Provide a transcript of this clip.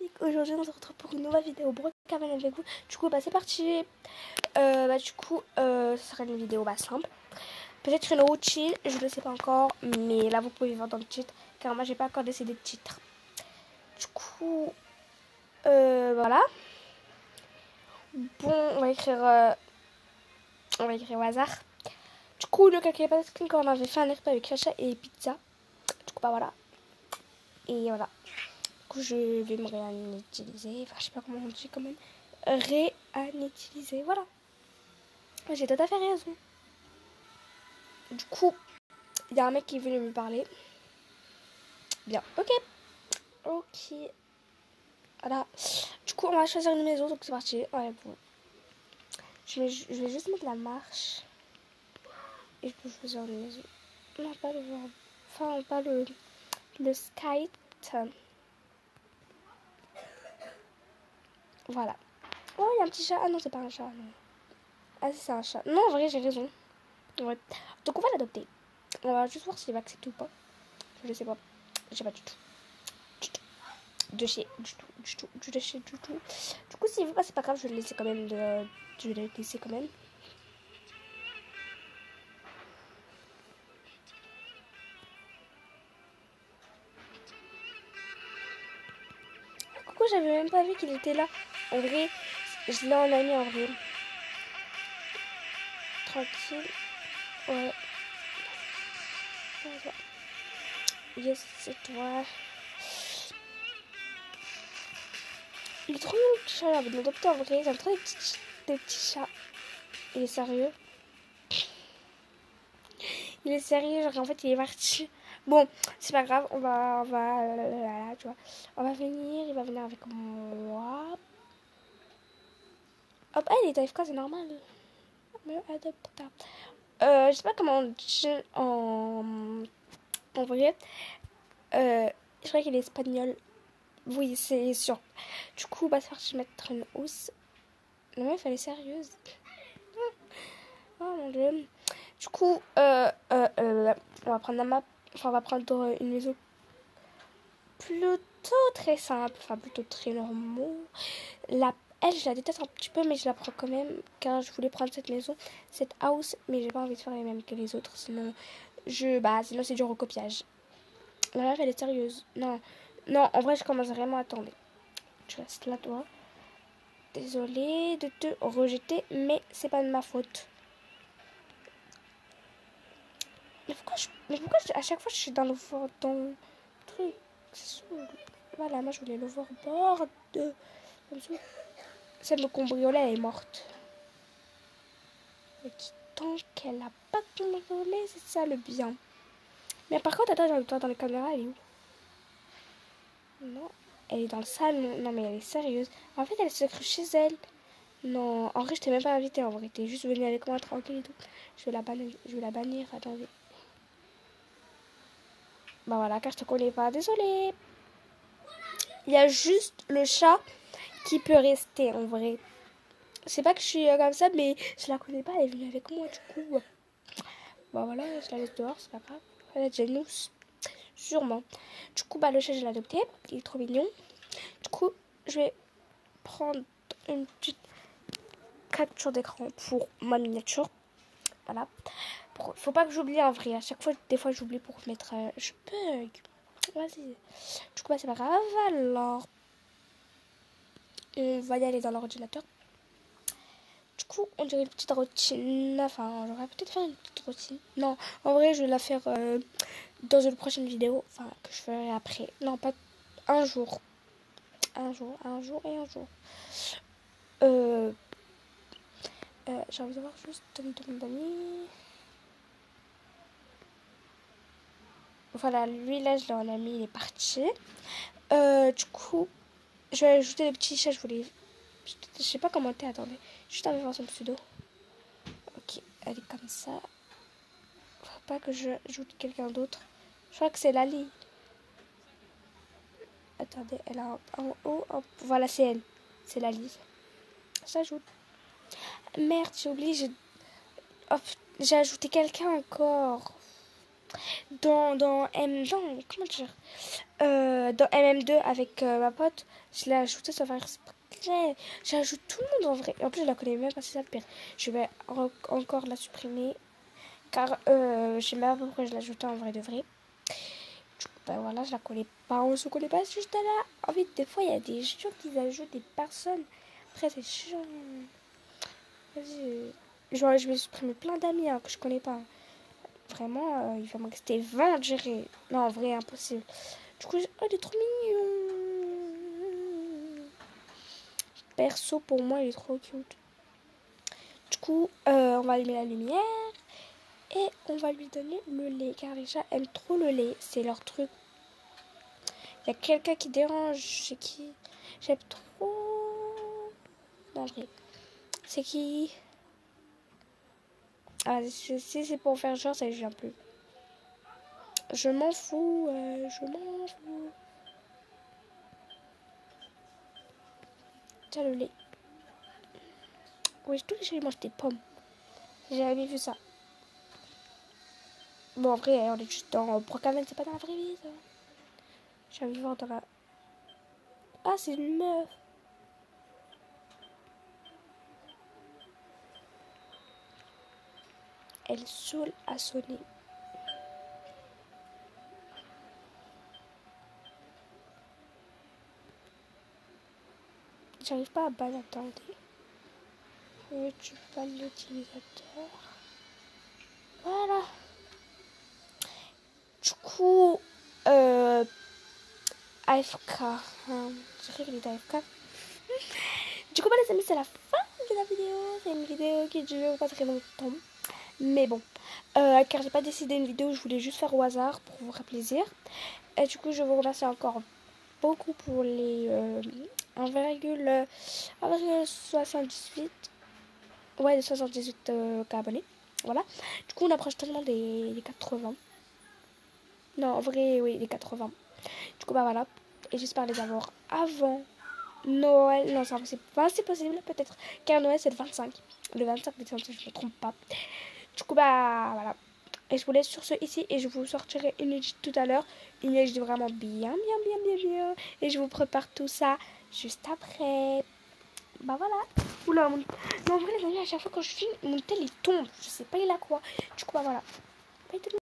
Aujourd'hui on se retrouve pour une nouvelle vidéo Brookhaven avec vous. Du coup c'est parti. Ce sera une vidéo simple. Peut-être une routine, je ne sais pas encore. Mais là vous pouvez voir dans le titre, car moi j'ai pas encore décidé de titre. Du coup voilà. Bon, on va écrire au hasard. Du coup le caca parce qu'on avait fait un repas avec Chacha et pizza. Du coup voilà. Et voilà. Du coup, je vais me réinutiliser. Enfin, je sais pas comment on dit quand même. Réinutiliser, voilà. J'ai tout à fait raison. Du coup, il y a un mec qui est venu me parler. Bien, ok. Ok. Voilà. Du coup, on va choisir une maison, donc c'est parti. Ouais, bon. Je vais juste mettre la marche. Et je peux choisir une maison. Non, pas le verbe. Enfin, pas le skate. Voilà. Oh, il y a un petit chat. Ah non, c'est pas un chat. Non. Ah, si, c'est un chat. Non, en vrai, j'ai raison. Ouais. Donc, on va l'adopter. On va juste voir s'il va accepter ou pas. Je sais pas. Je sais pas du tout. Du tout. Du coup, s'il veut pas, c'est pas grave. Je vais le laisser quand même. Je vais le laisser quand même. Coucou, j'avais même pas vu qu'il était là. En vrai, je l'ai en ami en vrai. Tranquille. Ouais. Yes, c'est toi. Il est trop mignon le petit chat. J'ai envie de l'adopter en vrai. J'aime trop des petits chats. Il est sérieux. Il est sérieux, genre en fait il est parti. Bon, c'est pas grave, tu vois. On va venir, il va venir avec moi. Hop, ah, il est AFK, c'est normal. Me adopte pas. Je sais pas comment on dit en vrai. Je crois qu'il est espagnol. Oui, c'est sûr. Du coup, c'est parti mettre une housse. La meuf, elle est sérieuse. Oh mon dieu. Du coup, on va prendre la map. Enfin, on va prendre une maison plutôt très simple. Enfin, plutôt très normaux. Elle, je la déteste un petit peu, mais je la prends quand même. Car je voulais prendre cette maison, cette house. Mais j'ai pas envie de faire les mêmes que les autres. Sinon, sinon c'est du recopiage. La meuf, elle est sérieuse. Non, en vrai, je commence vraiment à attendre. Tu restes là, toi. Désolée de te rejeter, mais c'est pas de ma faute. Mais pourquoi à chaque fois je suis dans le truc. Voilà, moi je voulais l'overboard. Celle de cambriolet, elle est morte. Mais tant qu'elle a pas cambriolé, c'est ça le bien. Mais par contre, attends, j'ai envie de voir dans les caméras, elle est où? Non, elle est dans le salon. Non, mais elle est sérieuse. En fait, elle s'est crue chez elle. Non, en vrai, je t'ai même pas invitée. En vrai, t'es juste venue avec moi tranquille et tout. Je vais la bannir. Attendez. Bah voilà, car je te connais pas. Désolée. Il y a juste le chat qui peut rester en vrai. C'est pas que je suis comme ça, mais je la connais pas. Elle est venue avec moi, du coup. Bah voilà, je la laisse dehors, c'est pas grave. Elle est jalouse. Sûrement. Du coup, le chat, je l'ai adopté. Il est trop mignon. Du coup, je vais prendre une petite capture d'écran pour ma miniature. Voilà. Faut pas que j'oublie en vrai. À chaque fois, des fois, j'oublie pour mettre. Je bug. Vas-y. Du coup, c'est pas grave. Alors, on va y aller dans l'ordinateur. Du coup, on dirait une petite routine. Enfin, j'aurais peut-être fait une petite routine. Non, en vrai, je vais la faire dans une prochaine vidéo. Enfin, que je ferai après. Non, pas un jour. Un jour et un jour. J'ai envie de voir juste une demande d'amis. Voilà, lui là, je l'ai en ami, il est parti. Du coup, je vais ajouter le petit chat. Je sais pas comment t'es, attendez. Juste aller voir son pseudo. Ok, elle est comme ça. Faut pas que je ajoute quelqu'un d'autre. Je crois que c'est Lali. Attendez, elle a en haut. Voilà, c'est elle. C'est Lali. J'ajoute. Merde, j'ai oublié. J'ai ajouté quelqu'un encore. comment dire, dans MM2 avec ma pote, je l'ai ajouté sans faire exprès. J'ajoute tout le monde en vrai. En plus, je la connais même pas, c'est ça le pire. Je vais encore la supprimer car je sais même pas pourquoi je l'ai ajoutée en vrai de vrai. Du coup, ben voilà, je la connais pas, on se connaît pas juste là. En fait, des fois, il y a des gens qui ajoutent des personnes. Après, c'est chiant. Vas-y. Genre, je vais supprimer plein d'amis hein, que je connais pas. Vraiment, il va m'en rester 20, je dirais. Non, en vrai, impossible. Du coup, oh, il est trop mignon. Perso, pour moi, il est trop cute. Du coup, on va allumer la lumière et on va lui donner le lait. Car les chats aiment trop le lait. C'est leur truc. Il y a quelqu'un qui dérange. C'est qui? J'aime trop. Non, vrai. C'est qui? Ah, si c'est pour faire genre, ça ne vient plus. Je m'en fous. Je m'en fous. Tiens, le lait. Oui, tous les jours, ils mangent des pommes. J'ai jamais vu ça. Bon, en vrai, on est juste dans Brookhaven, c'est pas dans la vraie vie, ça. J'ai envie de voir dans la... Ah, c'est une meuf. Elle saoule à sonner. J'arrive pas à ban, attendez. Tu ban l'utilisateur. Voilà. Du coup, AFK. Je dirais qu'il est AFK. Du coup, les amis, c'est la fin de la vidéo. C'est une vidéo qui dure pas très longtemps. Mais bon, car j'ai pas décidé une vidéo, je voulais juste faire au hasard pour vous faire plaisir. Et du coup, je vous remercie encore beaucoup pour les 1,78. Ouais, les 78 abonnés. Voilà. Du coup, on approche tellement des 80. Non, en vrai, oui, les 80. Du coup, bah voilà. Et j'espère les avoir avant Noël. Non, c'est impossible. Enfin, c'est possible, peut-être. Car Noël, c'est le 25. Le 25 décembre, si je ne me trompe pas. Du coup, bah voilà. Et je vous laisse sur ce ici. Et je vous sortirai une edit tout à l'heure. Une edit vraiment bien. Bien. Et je vous prépare tout ça juste après. Bah voilà. Oula, non, en vrai, les amis, à chaque fois quand je filme, mon tel il tombe. Je sais pas il a quoi. Du coup, bah voilà. Bye tout le monde.